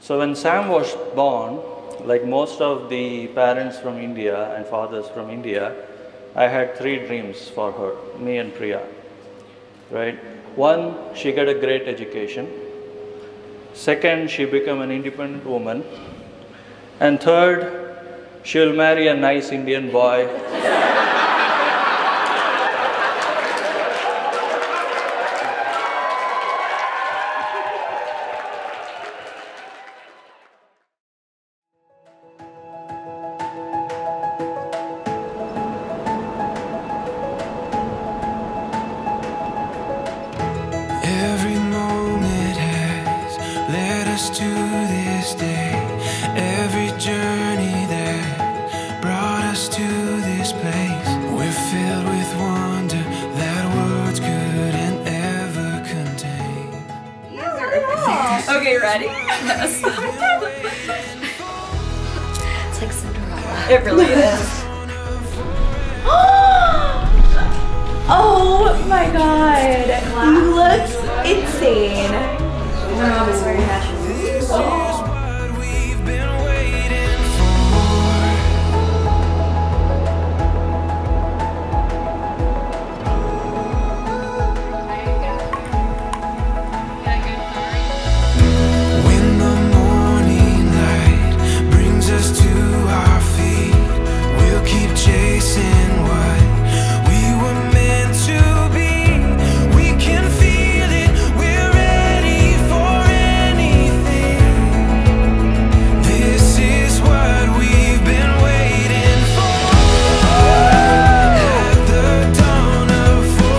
So when Sam was born, like most of the parents from India and fathers from India, I had three dreams for her, me and Priya, right? One, she get a great education. Second, she become an independent woman. And third, she will marry a nice Indian boy. Every moment has led us to this day. Every journey that brought us to this place. We're filled with wonder that words couldn't ever contain. Okay, ready? Yes. It's like Cinderella. It really is. Oh my god! You look insane. My mom is wearing fashion. What we've been waiting for. When the morning light brings us to our feet, we'll keep chasing what we were meant to be. We can feel it, we're ready for anything. This is what we've been waiting for. At the dawn of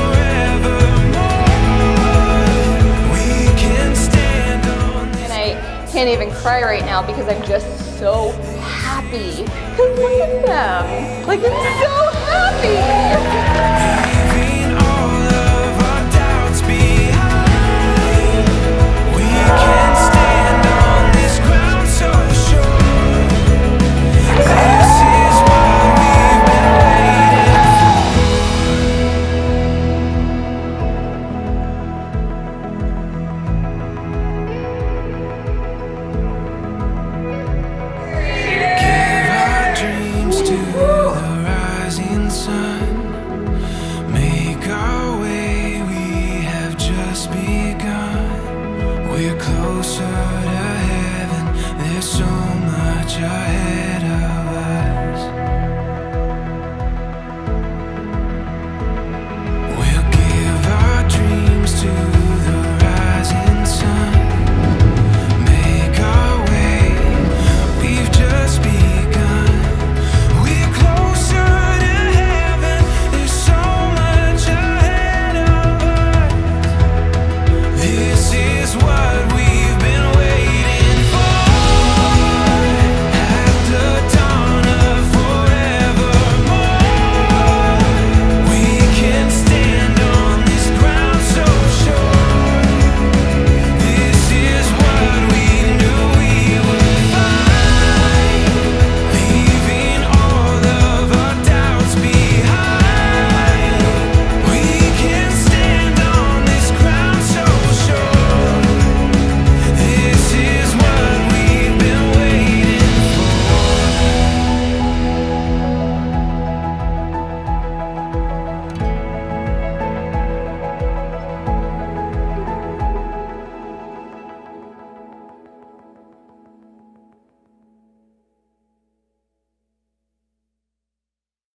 forevermore, we can stand on this. And I can't even cry right now because I'm just so happy. Cause look at them. Like, I'm so happy. Leaving all of our doubts behind, we can stand on this ground so sure. This is what we've been waiting for. Give our dreams to the rising sun. Make our way, we have just begun. We're closer to heaven, there's so much ahead.